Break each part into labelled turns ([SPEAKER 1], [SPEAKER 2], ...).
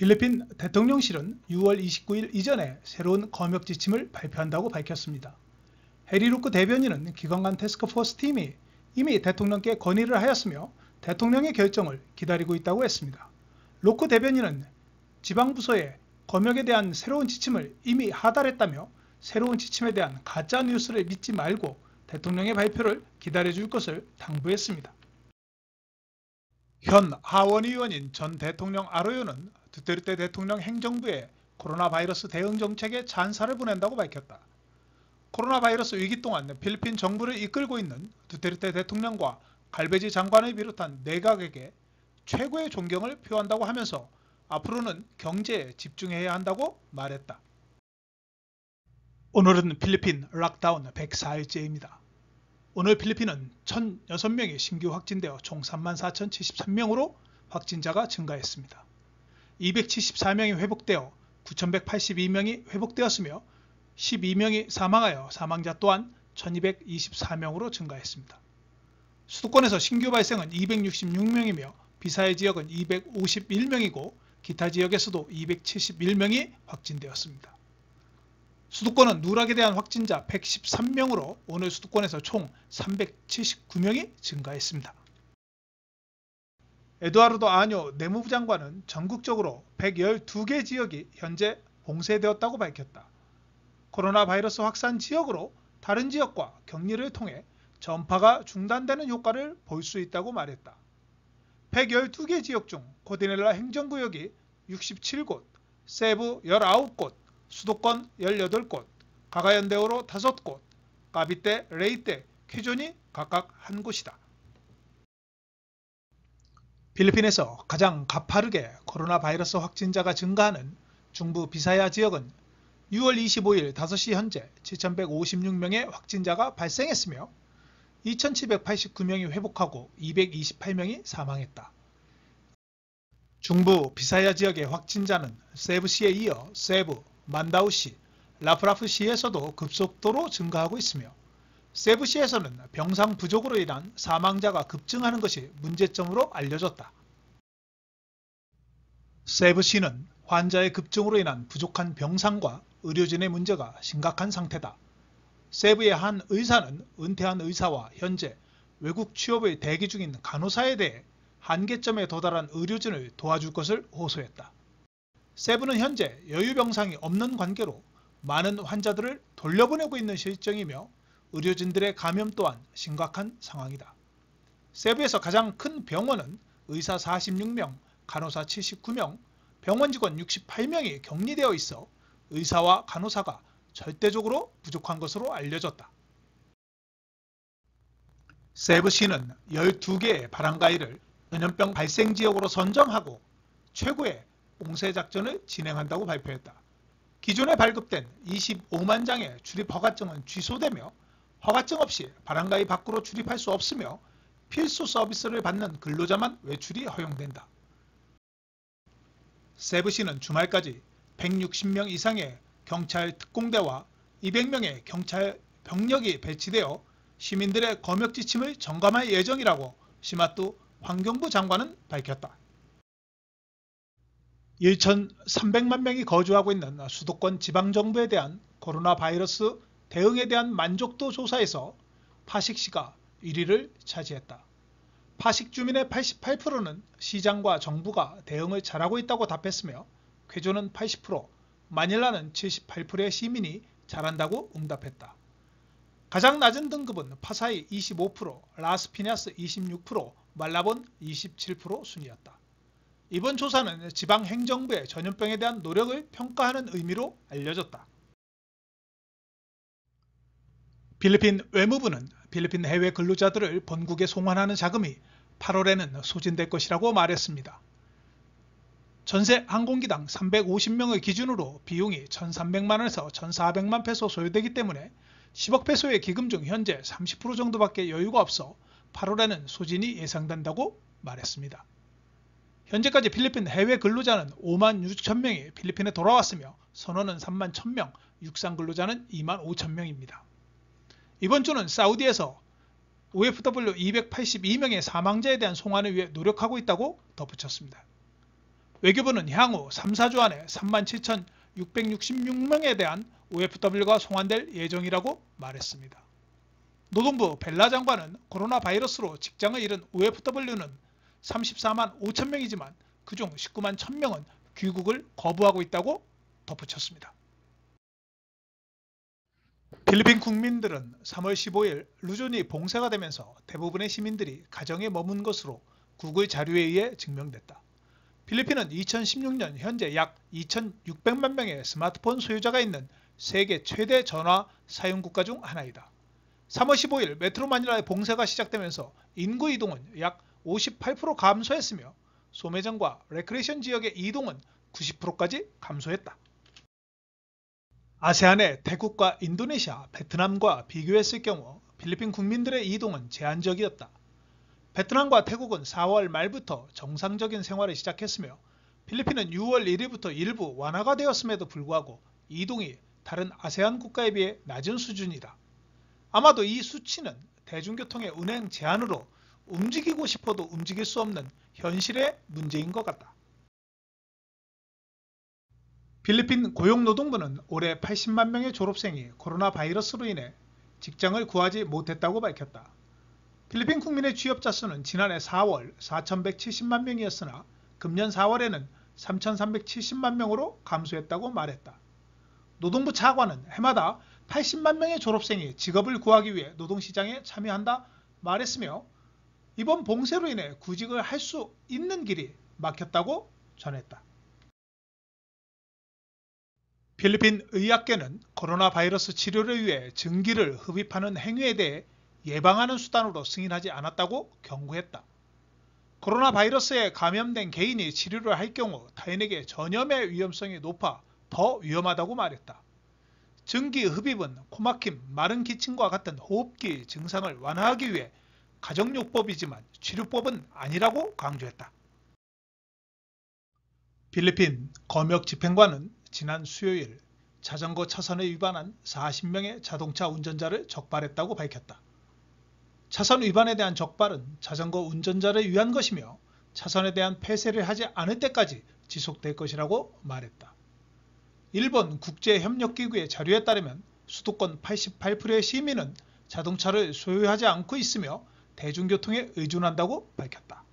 [SPEAKER 1] 필리핀 대통령실은 6월 29일 이전에 새로운 검역 지침을 발표한다고 밝혔습니다. 해리 루크 대변인은 기관 간 태스크포스 팀이 이미 대통령께 건의를 하였으며 대통령의 결정을 기다리고 있다고 했습니다. 루크 대변인은 지방부서에 검역에 대한 새로운 지침을 이미 하달했다며 새로운 지침에 대한 가짜 뉴스를 믿지 말고 대통령의 발표를 기다려줄 것을 당부했습니다. 현 하원 의원인 전 대통령 아로요는 두테르테 대통령 행정부에 코로나 바이러스 대응 정책에 찬사를 보낸다고 밝혔다. 코로나 바이러스 위기 동안 필리핀 정부를 이끌고 있는 두테르테 대통령과 갈베지 장관을 비롯한 내각에게 최고의 존경을 표한다고 하면서 앞으로는 경제에 집중해야 한다고 말했다. 오늘은 필리핀 락다운 104일째입니다. 오늘 필리핀은 1,006명이 신규 확진되어 총 34,073명으로 확진자가 증가했습니다. 274명이 회복되어 9,182명이 회복되었으며 12명이 사망하여 사망자 또한 1,224명으로 증가했습니다. 수도권에서 신규 발생은 266명이며 비사의 지역은 251명이고 기타 지역에서도 271명이 확진되었습니다. 수도권은 누락에 대한 확진자 113명으로 오늘 수도권에서 총 379명이 증가했습니다. 에두아르도 아뇨 내무부 장관은 전국적으로 112개 지역이 현재 봉쇄되었다고 밝혔다. 코로나 바이러스 확산 지역으로 다른 지역과 격리를 통해 전파가 중단되는 효과를 볼 수 있다고 말했다. 112개 지역 중 코디넬라 행정구역이 67곳, 세부 19곳, 수도권 18곳, 가가연대오로 5곳, 까비떼, 레이떼, 퀴존이 각각 한 곳이다. 필리핀에서 가장 가파르게 코로나 바이러스 확진자가 증가하는 중부 비사야 지역은 6월 25일 5시 현재 7,156명의 확진자가 발생했으며 2,789명이 회복하고 228명이 사망했다. 중부 비사야 지역의 확진자는 세부시에 이어 세부, 만다우시, 라프라프시에서도 급속도로 증가하고 있으며 세부시에서는 병상 부족으로 인한 사망자가 급증하는 것이 문제점으로 알려졌다. 세부시는 환자의 급증으로 인한 부족한 병상과 의료진의 문제가 심각한 상태다. 세부의 한 의사는 은퇴한 의사와 현재 외국 취업을 대기 중인 간호사에 대해 한계점에 도달한 의료진을 도와줄 것을 호소했다. 세부는 현재 여유병상이 없는 관계로 많은 환자들을 돌려보내고 있는 실정이며 의료진들의 감염 또한 심각한 상황이다. 세부에서 가장 큰 병원은 의사 46명, 간호사 79명, 병원 직원 68명이 격리되어 있어 의사와 간호사가 절대적으로 부족한 것으로 알려졌다. 세부시는 12개의 바랑가이를 전염병 발생 지역으로 선정하고 최고의 봉쇄 작전을 진행한다고 발표했다. 기존에 발급된 25만 장의 출입 허가증은 취소되며 허가증 없이 바랑가이 밖으로 출입할 수 없으며 필수 서비스를 받는 근로자만 외출이 허용된다. 세부시는 주말까지 160명 이상의 경찰 특공대와 200명의 경찰 병력이 배치되어 시민들의 검역 지침을 점검할 예정이라고 시마뚜 환경부 장관은 밝혔다. 1,300만 명이 거주하고 있는 수도권 지방정부에 대한 코로나 바이러스 대응에 대한 만족도 조사에서 파식시가 1위를 차지했다. 파식 주민의 88%는 시장과 정부가 대응을 잘하고 있다고 답했으며 쾌조는 80%, 마닐라는 78%의 시민이 잘한다고 응답했다. 가장 낮은 등급은 파사이 25%, 라스피냐스 26%, 말라본 27% 순이었다. 이번 조사는 지방행정부의 전염병에 대한 노력을 평가하는 의미로 알려졌다. 필리핀 외무부는 필리핀 해외 근로자들을 본국에 송환하는 자금이 8월에는 소진될 것이라고 말했습니다. 전세 항공기당 350명을 기준으로 비용이 1,300만원에서 1,400만 페소 소요되기 때문에 10억 페소의 기금 중 현재 30% 정도밖에 여유가 없어 8월에는 소진이 예상된다고 말했습니다. 현재까지 필리핀 해외 근로자는 5만 6천 명이 필리핀에 돌아왔으며 선원은 3만 1,000명, 육상 근로자는 2만 5천 명입니다. 이번 주는 사우디에서 OFW 282명의 사망자에 대한 송환을 위해 노력하고 있다고 덧붙였습니다. 외교부는 향후 3, 4주 안에 37,666명에 대한 OFW가 송환될 예정이라고 말했습니다. 노동부 벨라 장관은 코로나 바이러스로 직장을 잃은 OFW는 34만 5천 명이지만 그중 19만 1,000명은 귀국을 거부하고 있다고 덧붙였습니다. 필리핀 국민들은 3월 15일 루존이 봉쇄가 되면서 대부분의 시민들이 가정에 머문 것으로 구글 자료에 의해 증명됐다. 필리핀은 2016년 현재 약 2,600만 명의 스마트폰 소유자가 있는 세계 최대 전화 사용 국가 중 하나이다. 3월 15일 메트로 마닐라의 봉쇄가 시작되면서 인구 이동은 약 58% 감소했으며 소매점과 레크레이션 지역의 이동은 90%까지 감소했다. 아세안의 태국과 인도네시아, 베트남과 비교했을 경우 필리핀 국민들의 이동은 제한적이었다. 베트남과 태국은 4월 말부터 정상적인 생활을 시작했으며 필리핀은 6월 1일부터 일부 완화가 되었음에도 불구하고 이동이 다른 아세안 국가에 비해 낮은 수준이다. 아마도 이 수치는 대중교통의 운행 제한으로 움직이고 싶어도 움직일 수 없는 현실의 문제인 것 같다. 필리핀 고용노동부는 올해 80만 명의 졸업생이 코로나 바이러스로 인해 직장을 구하지 못했다고 밝혔다. 필리핀 국민의 취업자 수는 지난해 4월 4,170만 명이었으나 금년 4월에는 3,370만 명으로 감소했다고 말했다. 노동부 차관은 해마다 80만 명의 졸업생이 직업을 구하기 위해 노동시장에 참여한다 말했으며 이번 봉쇄로 인해 구직을 할 수 있는 길이 막혔다고 전했다. 필리핀 의학계는 코로나 바이러스 치료를 위해 증기를 흡입하는 행위에 대해 예방하는 수단으로 승인하지 않았다고 경고했다. 코로나 바이러스에 감염된 개인이 치료를 할 경우 타인에게 전염의 위험성이 높아 더 위험하다고 말했다. 증기 흡입은 코막힘, 마른 기침과 같은 호흡기 증상을 완화하기 위해 가정요법이지만 치료법은 아니라고 강조했다. 필리핀 검역 집행관은 지난 수요일 자전거 차선을 위반한 40명의 자동차 운전자를 적발했다고 밝혔다. 차선 위반에 대한 적발은 자전거 운전자를 위한 것이며 차선에 대한 폐쇄를 하지 않을 때까지 지속될 것이라고 말했다. 일본 국제협력기구의 자료에 따르면 수도권 88%의 시민은 자동차를 소유하지 않고 있으며 대중교통에 의존한다고 밝혔다.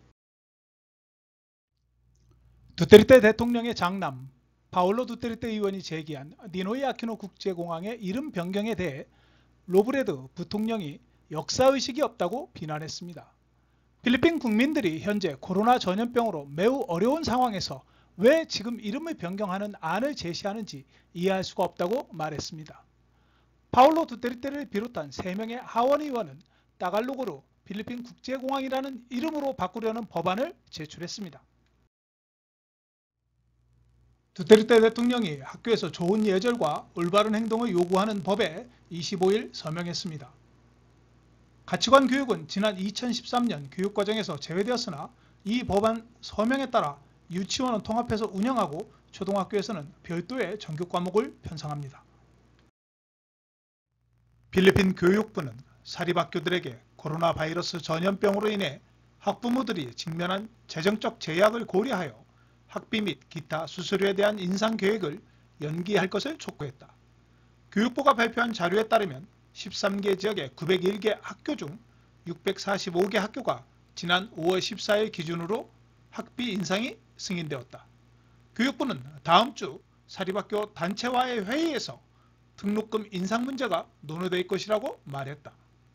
[SPEAKER 1] 두테르테 대통령의 장남 파울로 두테르테 의원이 제기한 니노이 아키노 국제공항의 이름 변경에 대해 로브레드 부통령이 역사의식이 없다고 비난했습니다. 필리핀 국민들이 현재 코로나 전염병으로 매우 어려운 상황에서 왜 지금 이름을 변경하는 안을 제시하는지 이해할 수가 없다고 말했습니다. 파울로 두테르테를 비롯한 3명의 하원 의원은 따갈로그로 필리핀 국제공항이라는 이름으로 바꾸려는 법안을 제출했습니다. 두테르테 대통령이 학교에서 좋은 예절과 올바른 행동을 요구하는 법에 25일 서명했습니다. 가치관 교육은 지난 2013년 교육과정에서 제외되었으나 이 법안 서명에 따라 유치원은 통합해서 운영하고 초등학교에서는 별도의 정규 과목을 편성합니다. 필리핀 교육부는 사립학교들에게 코로나 바이러스 전염병으로 인해 학부모들이 직면한 재정적 제약을 고려하여 학비 및 기타 수수료에 대한 인상 계획을 연기할 것을 촉구했다. 교육부가 발표한 자료에 따르면 13개 지역의 901개 학교 중 645개 학교가 지난 5월 14일 기준으로 학비 인상이 승인되었다. 교육부는 다음 주 사립학교 단체와의 회의에서 등록금 인상 문제가 논의될 것이라고 말했다.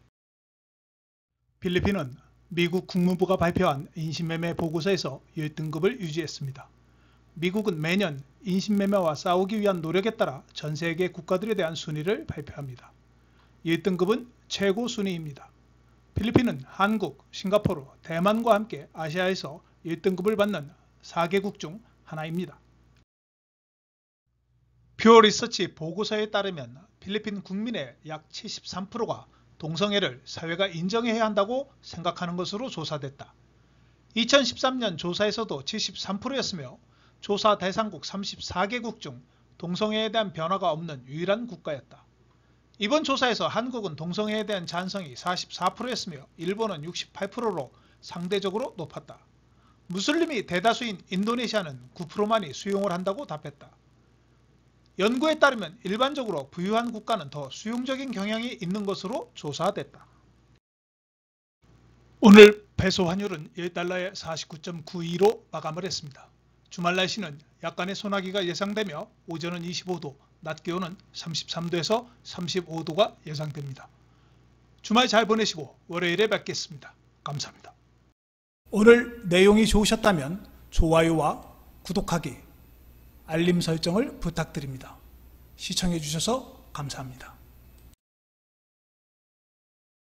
[SPEAKER 1] 필리핀은 미국 국무부가 발표한 인신매매 보고서에서 1등급을 유지했습니다. 미국은 매년 인신매매와 싸우기 위한 노력에 따라 전 세계 국가들에 대한 순위를 발표합니다. 1등급은 최고 순위입니다. 필리핀은 한국, 싱가포르, 대만과 함께 아시아에서 1등급을 받는 4개국 중 하나입니다. 퓨어 리서치 보고서에 따르면 필리핀 국민의 약 73%가 동성애를 사회가 인정해야 한다고 생각하는 것으로 조사됐다. 2013년 조사에서도 73%였으며 조사 대상국 34개국 중 동성애에 대한 변화가 없는 유일한 국가였다. 이번 조사에서 한국은 동성애에 대한 찬성이 44%였으며 일본은 68%로 상대적으로 높았다. 무슬림이 대다수인 인도네시아는 9%만이 수용을 한다고 답했다. 연구에 따르면 일반적으로 부유한 국가는 더 수용적인 경향이 있는 것으로 조사됐다. 오늘 페소 환율은 1달러에 49.92로 마감을 했습니다. 주말 날씨는 약간의 소나기가 예상되며 오전은 25도, 낮 기온은 33도에서 35도가 예상됩니다. 주말 잘 보내시고 월요일에 뵙겠습니다. 감사합니다. 오늘 내용이 좋으셨다면 좋아요와 구독하기, 알림 설정을 부탁드립니다. 시청해 주셔서 감사합니다.